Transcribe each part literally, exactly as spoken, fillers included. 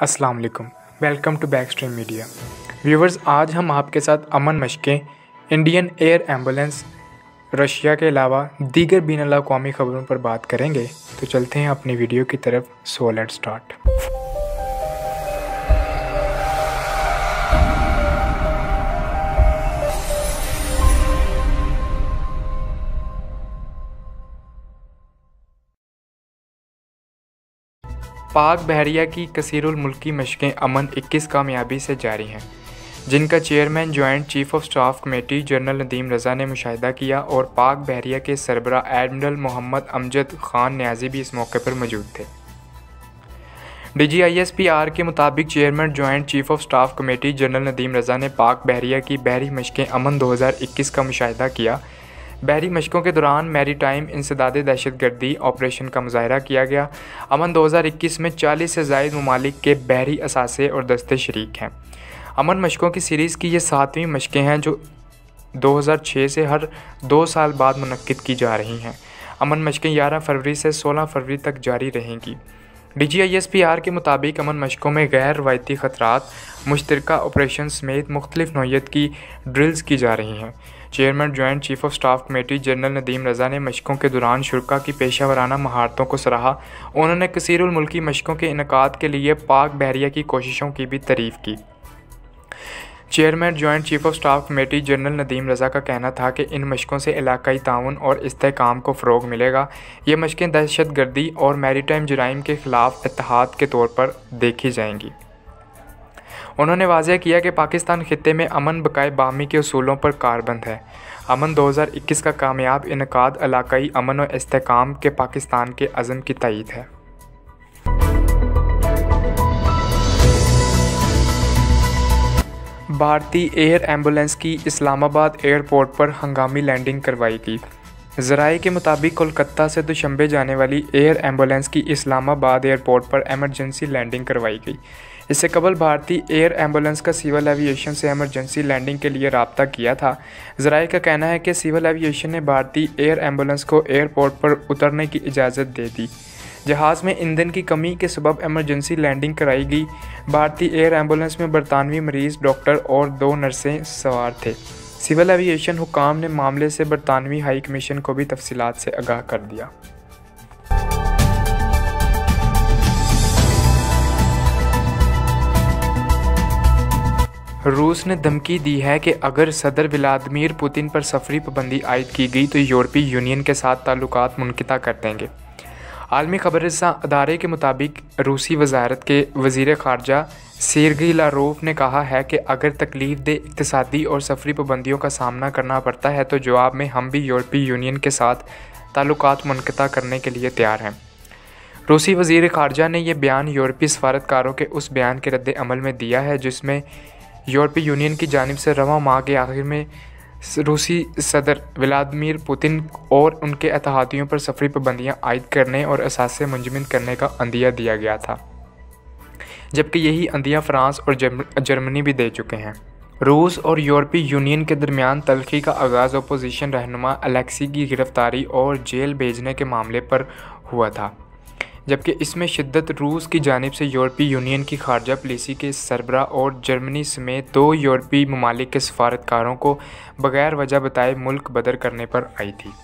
अस्सलाम वालेकुम, welcome to Backstream media. Viewers, आज हम आपके साथ अमन मशकें, इंडियन एयर एम्बुलेंस, रशिया के अलावा दीगर बीन अल-अक़वामी ख़बरों पर बात करेंगे। तो चलते हैं अपनी वीडियो की तरफ। So let's start. पाक बहरिया की कसीरुल मुल्की मशकें अमन इक्कीस कामयाबी से जारी हैं, जिनका chairman joint chief of staff committee general Nadeem Raza ने मुशाहिदा किया और पाक बहरिया के सरबराह एडमिरल मोहम्मद अमजद खान न्याजी भी इस मौके पर मौजूद थे। D G I S P R के मुताबिक chairman joint chief of staff committee general Nadeem Raza ने पाक बहरिया की बहरी मशकें अमन दो हज़ार इक्कीस का मुशाहिदा किया। बहरी मशकों के दौरान मैरी टाइम इंसदाद दहशतगर्दी ऑपरेशन का मुजाहरा किया गया। अमन दो हज़ार इक्कीस में चालीस से ज़ायद ममालिक के बहरी असासे और दस्ते शरीक हैं। अमन मशकों की सीरीज़ की ये सातवीं मशकें हैं जो दो हज़ार छह से हर दो साल बाद मुनक्किद की जा रही हैं। अमन मशकें ग्यारह फरवरी से सोलह फरवरी तक जारी रहेंगी। D G I S P R के मुताबिक अमन मशकों में गैर रवायती ख़तरात, मुश्तरका ऑपरेशन समेत मुख्तलिफ नौइयत की ड्रिल्स की जा रही हैं। Chairman joint chief of staff committee general Nadeem Raza ने मशकों के दौरान शुरा की पेशा वराना महारतों को सराहा। उन्होंने कसीरुल मुल्की मशकों के इनकाद के लिए पाक बहरिया की कोशिशों की भी तारीफ़ की। Chairman joint chief of staff committee general Nadeem Raza का कहना था कि इन मशकों से इलाकाई ताउन और इस्तेहकाम को फ़रोग़ मिलेगा। ये मशकें दहशत गर्दी और मैरीटाइम जराइम के ख़िलाफ़ इत्तेहाद के तौर पर देखी जाएंगी। उन्होंने वाज़ेह किया कि पाकिस्तान खित्ते में अमन बकाए बाहमी के उसूलों पर कारबंद है। अमन दो हज़ार इक्कीस का कामयाब इनकाद इलाकाई अमन और इस्तेहकाम के पाकिस्तान के अज़म की तायीद है। भारतीय एयर एम्बुलेंस की इस्लामाबाद एयरपोर्ट पर हंगामी लैंडिंग करवाई गई। ज़राए के मुताबिक कोलकाता से दुशंबे जाने वाली एयर एम्बुलेंस की इस्लामाबाद एयरपोर्ट पर एमरजेंसी लैंडिंग करवाई गई। इससे कबल भारतीय एयर एम्बुलेंस का सिविल एविएशन से एमरजेंसी लैंडिंग के लिए रब्ता किया था। ज़राए का कहना है कि सिविल एविएशन ने भारतीय एयर एम्बुलेंस को एयरपोर्ट पर उतरने की इजाज़त दे दी। जहाज़ में ईंधन की कमी के सबब एमरजेंसी लैंडिंग कराई गई। भारतीय एयर एम्बुलेंस में बरतानवी मरीज़, डॉक्टर और दो नर्सें सवार थे। सिविल एविएशन हुकाम ने मामले से बरतानवी हाई कमीशन को भी तफसीलात से आगाह कर दिया। रूस ने धमकी दी है कि अगर सदर व्लादिमीर पुतिन पर सफरी पाबंदी आयद की गई तो यूरोपीय यूनियन के साथ ताल्लुकात मुनक़िता कर देंगे। आलमी खबररसा अदारे के मुताबिक रूसी वज़ारत के वज़ीर ख़ारजा सेर्गेई लारोव ने कहा है कि अगर तकलीफ दे इक़्तिसादी और सफरी पाबंदियों का सामना करना पड़ता है तो जवाब में हम भी यूरोपीय यूनियन के साथ ताल्लुकात मुनक़िता करने के लिए तैयार हैं। रूसी वज़ीर ख़ारजा ने यह बयान यूरोपीय सफारतकारों के उस बयान के रद्द अमल में दिया है जिसमें यूरोपीय यूनियन की जानिब से रवां माह के आखिर में रूसी सदर व्लादिमीर पुतिन और उनके इत्तेहादियों पर सफरी पाबंदियाँ आयद करने और असासे मुंजमद करने का अंदिया दिया गया था, जबकि यही अंदिया फ्रांस और जर्मनी भी दे चुके हैं। रूस और यूरोपीय यूनियन के दरमियान तल्खी का आगाज़ अपोजिशन रहनुमा अलेक्सी की गिरफ़्तारी और जेल भेजने के मामले पर हुआ था, जबकि इसमें शिद्दत रूस की जानिब से यूरोपीय यूनियन की खारजा पॉलिसी के सरबराह और जर्मनी समेत दो यूरोपीय ममालिक के सफारतकारों को बगैर वजह बताए मुल्क बदर करने पर आई थी।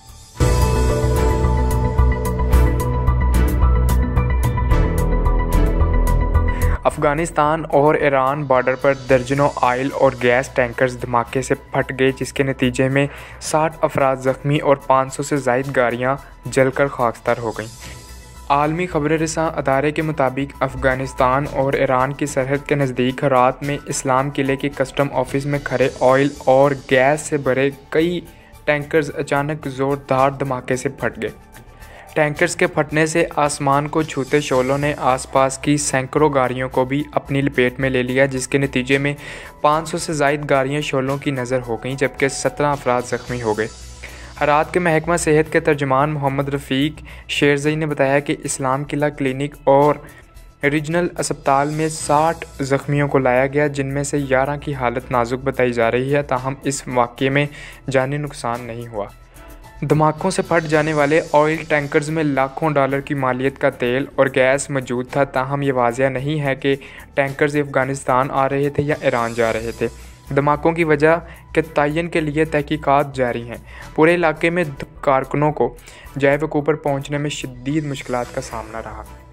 अफ़गानिस्तान और ईरान बॉर्डर पर दर्जनों ऑयल और गैस टैंकर्स धमाके से फट गए, जिसके नतीजे में साठ अफराद ज़ख्मी और पाँच सौ से ज़ायद गाड़ियाँ जलकर खाकसार हो गईं। आलमी खबररसा अदारे के मुताबिक अफ़गानिस्तान और ईरान की सरहद के नज़दीक रात में इस्लाम किले के कस्टम ऑफिस में खड़े ऑयल और गैस से भरे कई टैंकर्स अचानक ज़ोरदार धमाके से फट गए। टैंकर्स के फटने से आसमान को छूते शोलों ने आसपास की सैकड़ों गाड़ियों को भी अपनी लपेट में ले लिया, जिसके नतीजे में पाँच सौ से ज़ायद गाड़ियाँ शोलों की नज़र हो गईं, जबकि सत्रह अफराद ज़ख्मी हो गए। हरात के महकमा सेहत के तर्जुमान मोहम्मद रफ़ीक शेरज़ई ने बताया कि इस्लाम किला क्लिनिक और रीजनल अस्पताल में साठ ज़ख्मियों को लाया गया, जिनमें से ग्यारह की हालत नाजुक बताई जा रही है। ताहम इस वाक़ये में जानी नुकसान नहीं हुआ। धमाकों से फट जाने वाले ऑयल टैंकर्स में लाखों डॉलर की मालियत का तेल और गैस मौजूद था। ताहम ये वाज़िया नहीं है कि टैंकर्स अफ़गानिस्तान आ रहे थे या ईरान जा रहे थे। धमाकों की वजह के तयन के लिए तहकीकात जारी हैं। पूरे इलाके में कारकुनों को जय वकूफ़ पर पहुँचने में शदीद मुश्किलात का सामना रहा।